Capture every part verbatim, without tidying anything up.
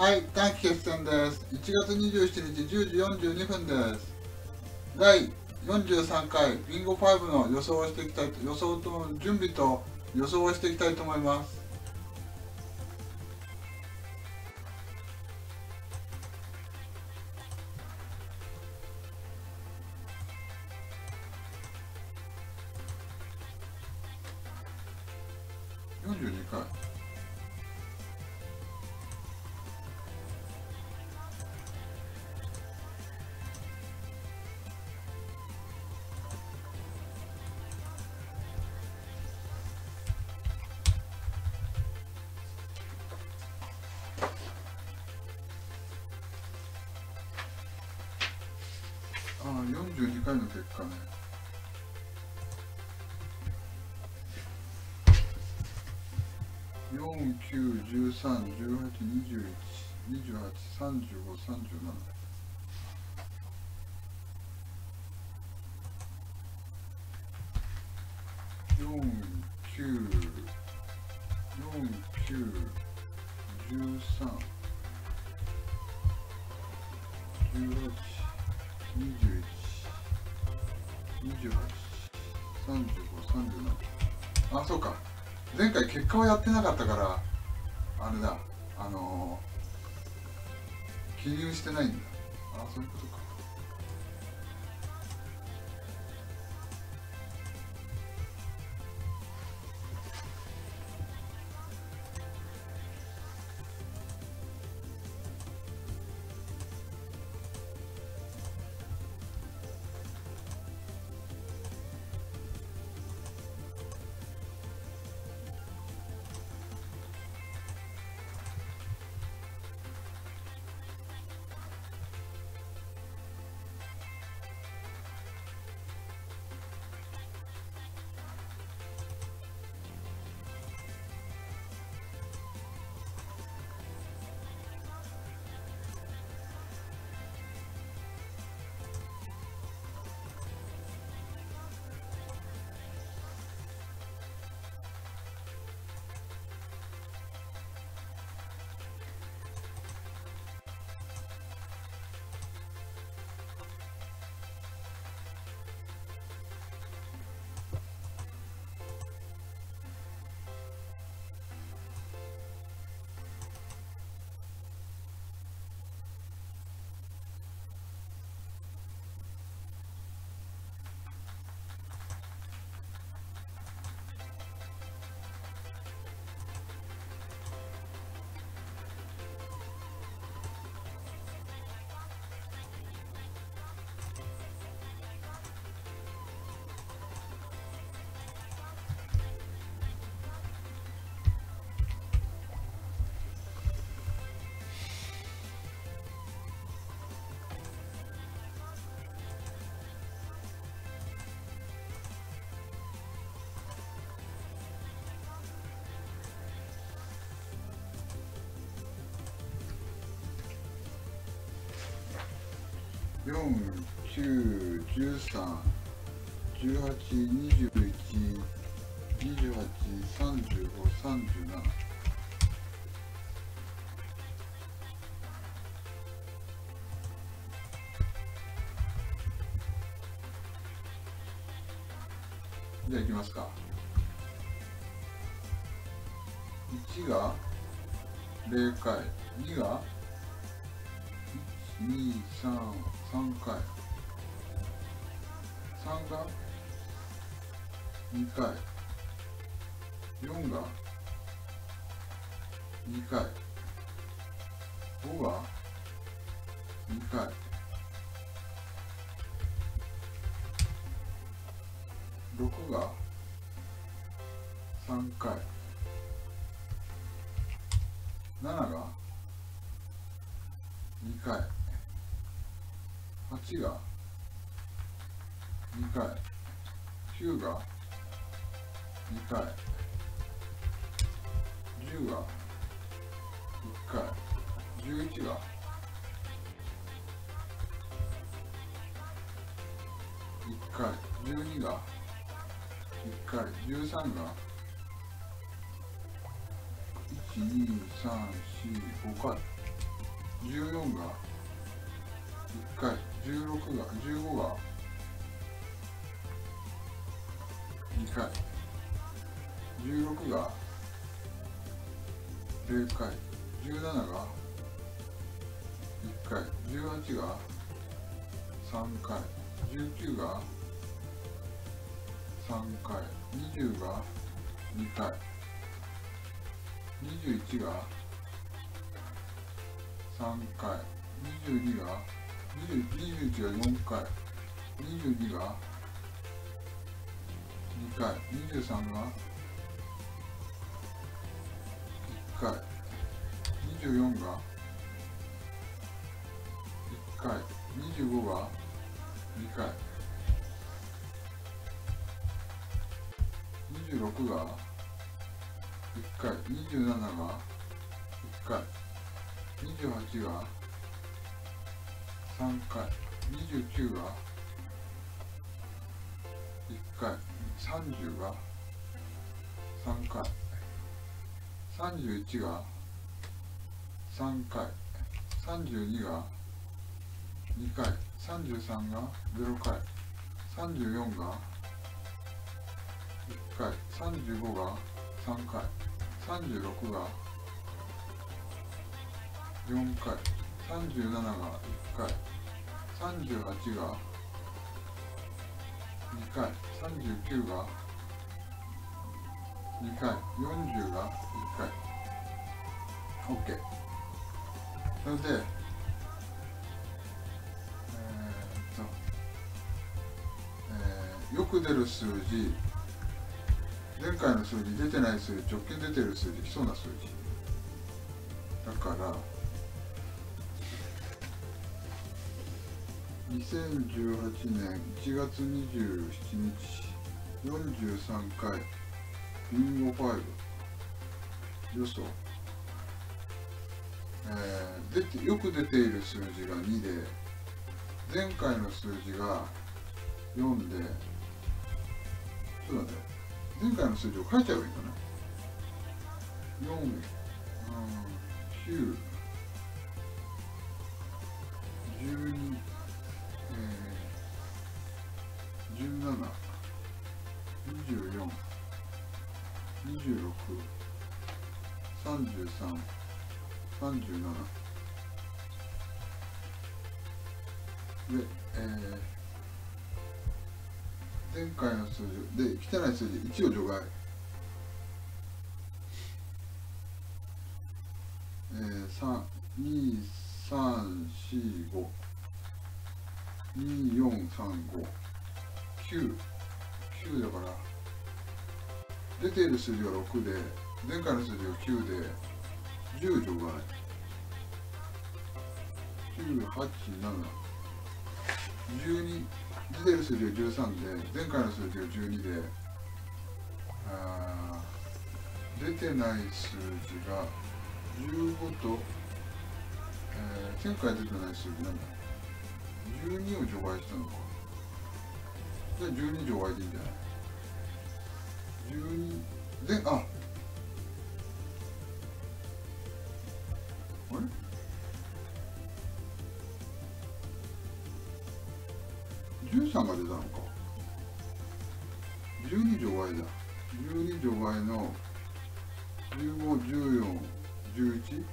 はい、短期決戦です。いちがつにじゅうしちにちじゅうじよんじゅうにふんです。だいよんじゅうさんかいビンゴファイブの予想をしていきたいと、予想と準備と予想をしていきたいと思います。よんじゅうにかい。ああ、よんじゅうにかいの結果ね。よん、きゅう、じゅうさん、じゅうはち、にじゅういち、にじゅうはち、さんじゅうご、さんじゅうなな。よん、きゅう、よん、きゅう、じゅうさん、じゅうはち、にじゅういち、にじゅうはち、さんじゅうご、さんじゅうなな。あ、そうか。前回結果をやってなかったから、あれだ、あのー、記入してないんだ。あ、そういうことか。よん、きゅう、じゅうさん、じゅうはち、にじゅういち、にじゅうはち、さんじゅうご、さんじゅうなな。じゃあいきますか。いちがれいかい、にがいち、に、さん、さんかい、さんがにかい、よんがにかい、ごがにかい、ろくがさんかい、なながにかい、はちがにかい、きゅうがにかい、じゅうがいっかい、じゅういちがいっかい、じゅうにがいっかい、じゅうさんがいち、に、さん、よん、ごかい。 じゅうよんがいっかい、じゅうろくがじゅうごがにかい、じゅうろくがぜろかい、じゅうなながいっかい、じゅうはちがさんかい、じゅうきゅうがさんかい、にじゅうがにかい、にじゅういちがさんかい、にじゅうにがにじゅう、にじゅういちがよんかい、にじゅうにがにかい、にじゅうさんがいっかい、にじゅうよんがいっかい、にじゅうごがにかい、にじゅうろくがいっかい、にじゅうなながいっかい、にじゅうはちがさんかい、にじゅうきゅうがいっかい、さんじゅうがさんかい、さんじゅういちがさんかい、さんじゅうにがにかい、さんじゅうさんがぜろかい、さんじゅうよんがいっかい、さんじゅうごがさんかい、さんじゅうろくがよんかい、さんじゅうなながいっかい、さんじゅうはちがにかい、さんじゅうきゅうがにかい、よんじゅうがいっかい。 OK。 それでえー、っと、えー、よく出る数字、前回の数字、出てない数字、直近出てる数字、来そうな数字だからにせんじゅうはちねんいちがつにじゅうしちにち、よんじゅうさんかいビンゴファイブ予想、えー、出てよく出ている数字がにで、前回の数字がよんで、ちょっと待って、前回の数字を書いちゃえばいいかな。よん、きゅう、じゅうに、えー、じゅうなな、にじゅうよん、にじゅうろく、さんじゅうさん、さんじゅうななで、えー、前回の数字で来てない数字いちを除外、えー、さん、に、さん、し、ご、に、よん、さん、ご、きゅう、きゅうだから出ている数字がろくで、前回の数字がきゅうでじゅう除外、きゅう、はち、なな、じゅうに、出ている数字がじゅうさんで、前回の数字がじゅうにで、あ出てない数字がじゅうごと、えー、前回出てない数字なんだ、じゅうにを除外したのか。じゃあじゅうに除外でいいんじゃない。じゅうにで、ああれじゅうさんが出たのか。じゅうに除外だ。じゅうに除外のじゅうご、じゅうよん、じゅういち、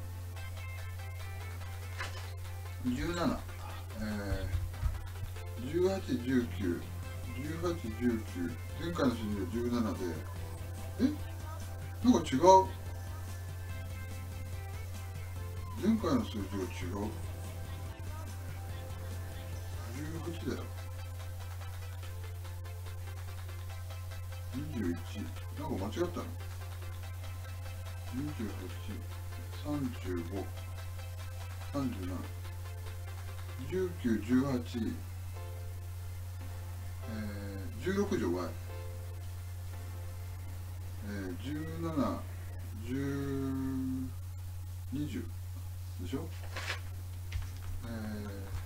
じゅうなな、えー、じゅうはち、じゅうきゅう、じゅうはち、じゅうきゅう、前回の数字がじゅうななで、えなんか違う。前回の数字が違う。じゅうはちだよ。にじゅういち、なんか間違ったの。にじゅうはち、さんじゅうご、さんじゅうなな、じゅうきゅう、じゅうはち、えー、じゅうろく除外、えー、じゅうなな、じゅう、にじゅうでしょ。え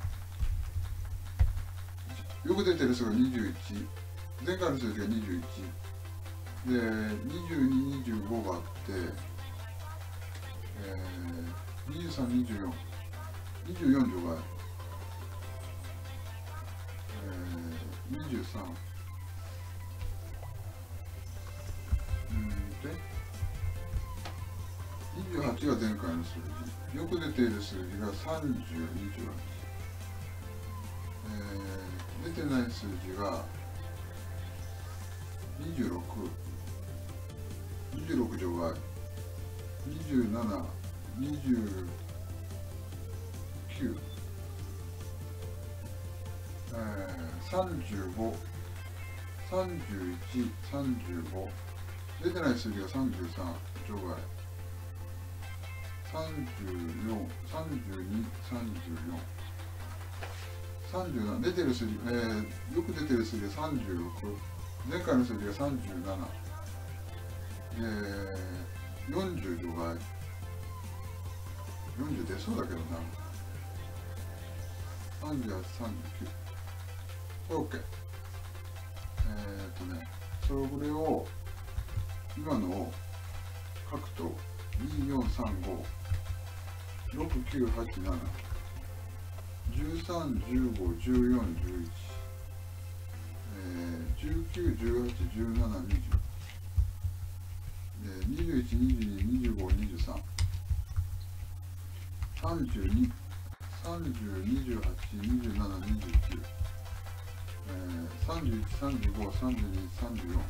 ー、よく出てる数がにじゅういち、前回の数字がにじゅういちで、にじゅうに、にじゅうごがあって、えー、にじゅうさん、にじゅうよん、 にじゅうよん除外、えー、にじゅうさん、うんでにじゅうはちが前回の数字、よく出ている数字がさんじゅう、にじゅうはち、えー、出てない数字がにじゅうろく、にじゅうろく除外、にじゅうなな、にじゅうきゅう、えー、さんじゅうご、さんじゅういち、さんじゅうご、出てない数字がさんじゅうさん除外、さんじゅうよん、さんじゅうに、さんじゅうよん、さんじゅうなな、出てる数字、えー、よく出てる数字がさんじゅうろく、前回の数字がさんじゅうなな、えー、よんじゅう除外、よんじゅう出そうだけどな、さんじゅうはち、さんじゅうきゅう、OK。えーっとね、それを、今のを書くと、に、よん、さん、ご、ろく、きゅう、はち、なな、じゅうさん、じゅうご、じゅうよん、じゅういち、えー、じゅうきゅう、じゅうはち、じゅうなな、にじゅう、えー、にじゅういち、にじゅうに、にじゅうご、にじゅうさん、さんじゅうに、さんじゅう、にじゅうはち、にじゅうなな、にじゅうきゅう、えー、さんじゅういち、さんじゅうご、さんじゅうに、さんじゅうよん、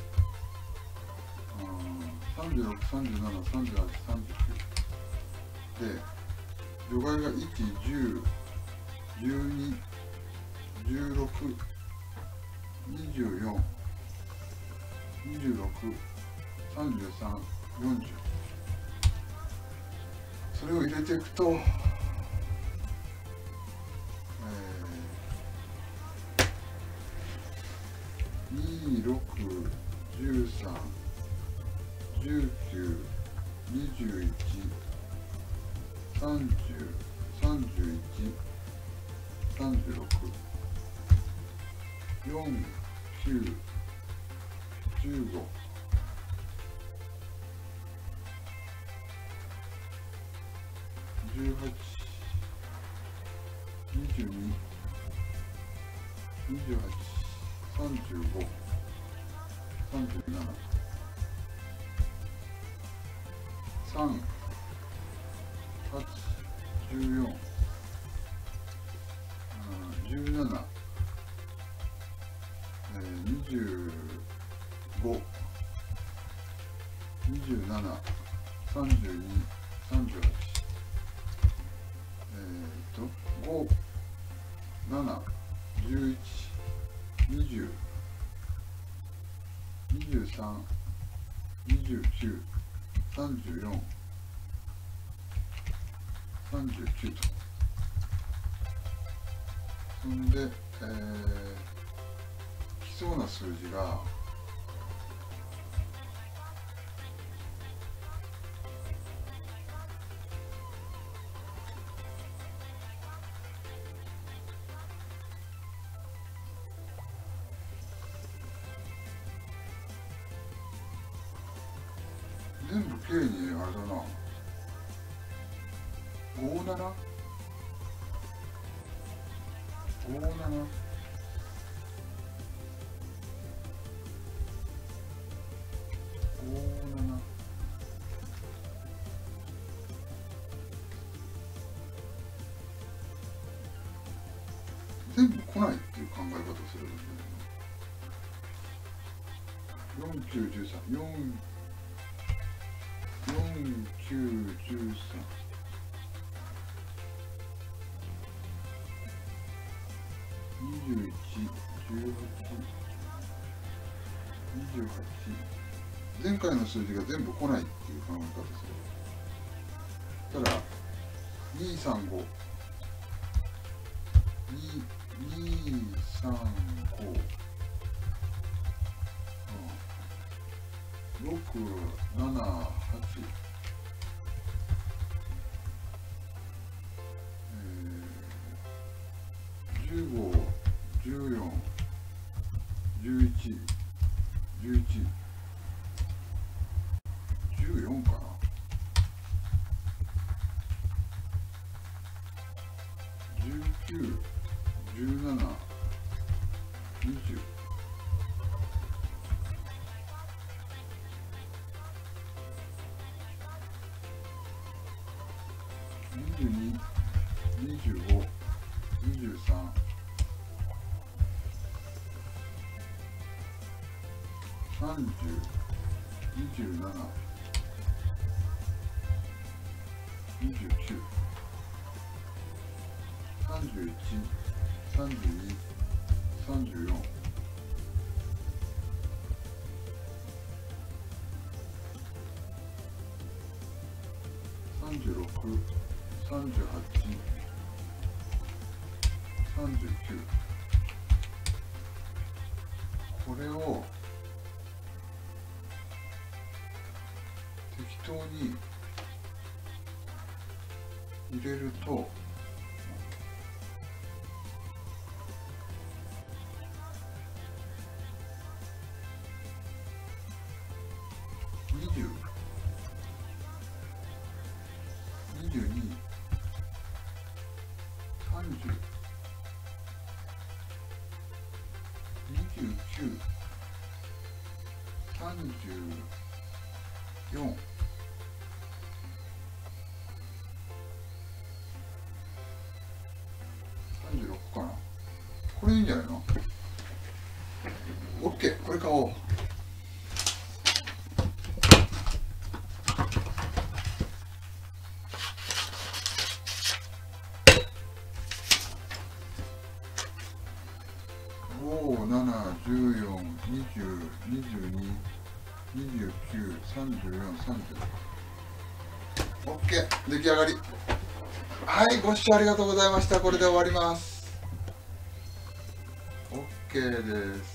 さんじゅうろく、さんじゅうなな、さんじゅうはち、さんじゅうきゅうで、除外がいち、じゅう、じゅうに、じゅうろく、にじゅうよん、にじゅうろく、さんじゅうさん、よんじゅう、それを入れていくと、えー、に、ろく、じゅうさん、じゅうきゅう、にじゅういち、さんじゅう、さんじゅういち、さんじゅうろく、よん、きゅう、じゅうご、じゅうはち、にじゅうに、にじゅうはち、さんじゅうご、さんじゅうなな、さん、はち、じゅうよん、じゅうなな、にじゅうご、にじゅうなな、さんじゅうに、さんじゅうはち、えーと、ご、なな、じゅういち、にじゅう、にじゅうさん、にじゅうきゅう、さんじゅうよん、さんじゅうきゅうと。そんで、えー、来そうな数字が、全部きれいにあれだな、ごじゅうなな、ごじゅうなな、ごじゅうなな、全部来ないっていう考え方をすればいいんだよね。よん、きゅう、じゅうさん、よん、よん、きゅう、じゅうさん、にじゅういち、じゅうはち、にじゅうはち、前回の数字が全部来ないっていう考え方する。ただ、に、さん、ご、に、に、さん、ご、ろく、なな、はち、じゅうご、じゅうよん、じゅういち、じゅういち、じゅうよんかな。 にじゅう、にじゅうに、にじゅうご、にじゅうさん、さんじゅう、にじゅうなな、にじゅうきゅう、さんじゅういち、さんじゅうに、さんじゅうよん、さんじゅうろく、さんじゅうはち、さんじゅうきゅう。これを適当に入れるとにじゅう、にじゅうに、さんじゅう、にじゅうきゅう、さんじゅうよん、さんじゅうろくかな。これいいんじゃないの？ OK、 これ買おう。ご、なな、じゅうよん、にじゅう、にじゅうに、にじゅうきゅう、さんじゅうよん、さんじゅう。OK、出来上がり。はい、ご視聴ありがとうございました。これで終わります。OK です。